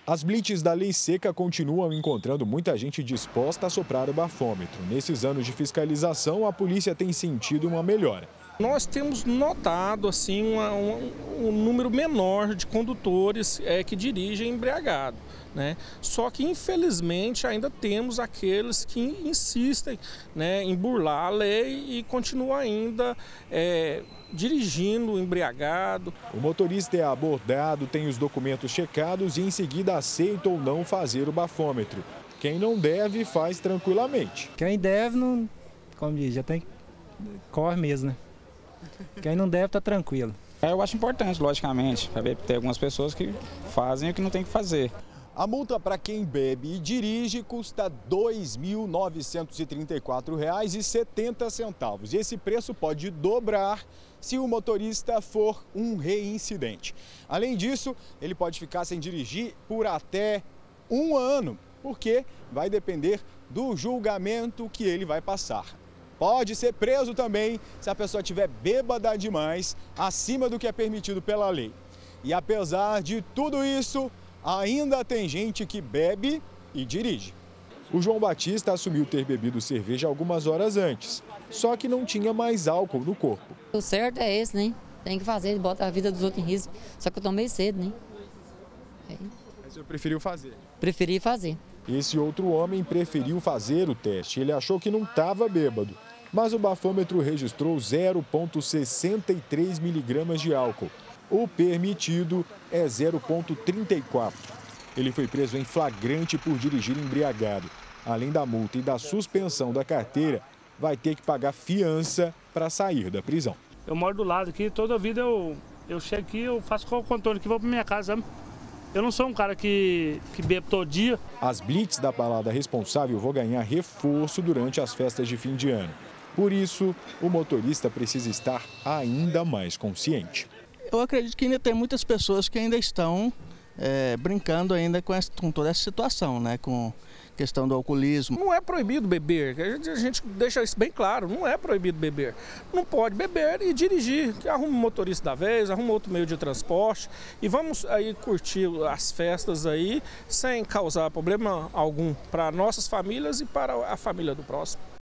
As blitz da lei seca continuam encontrando muita gente disposta a soprar o bafômetro. Nesses anos de fiscalização, a polícia tem sentido uma melhora. Nós temos notado assim, um número menor de condutores que dirigem embriagado, né? Só que, infelizmente, ainda temos aqueles que insistem, né, em burlar a lei e continuam ainda dirigindo embriagado. O motorista é abordado, tem os documentos checados e, em seguida, aceita ou não fazer o bafômetro. Quem não deve, faz tranquilamente. Quem deve, não, como diz, já tem corre mesmo, né? Quem não deve, tá tranquilo. Eu acho importante, logicamente, para ter algumas pessoas que fazem o que não tem que fazer. A multa para quem bebe e dirige custa R$ 2.934,70. E esse preço pode dobrar se o motorista for um reincidente. Além disso, ele pode ficar sem dirigir por até 1 ano, porque vai depender do julgamento que ele vai passar. Pode ser preso também se a pessoa estiver bêbada demais, acima do que é permitido pela lei. E apesar de tudo isso, ainda tem gente que bebe e dirige. O João Batista assumiu ter bebido cerveja algumas horas antes, só que não tinha mais álcool no corpo. O certo é esse, né? Tem que fazer, bota a vida dos outros em risco. Só que eu tomei cedo, né? Mas você preferiu fazer? Preferi fazer. Esse outro homem preferiu fazer o teste. Ele achou que não estava bêbado, mas o bafômetro registrou 0,63 miligramas de álcool. O permitido é 0,34. Ele foi preso em flagrante por dirigir embriagado. Além da multa e da suspensão da carteira, vai ter que pagar fiança para sair da prisão. Eu moro do lado aqui, toda a vida eu chego aqui, eu faço qual contorno que vou para minha casa, sabe? Eu não sou um cara que bebe todo dia. As blitz da balada responsável vão ganhar reforço durante as festas de fim de ano. Por isso, o motorista precisa estar ainda mais consciente. Eu acredito que ainda tem muitas pessoas que ainda estão brincando ainda com toda essa situação, né? Com questão do alcoolismo. Não é proibido beber, a gente deixa isso bem claro, não é proibido beber. Não pode beber e dirigir, arruma um motorista da vez, arruma outro meio de transporte e vamos aí curtir as festas aí sem causar problema algum para nossas famílias e para a família do próximo.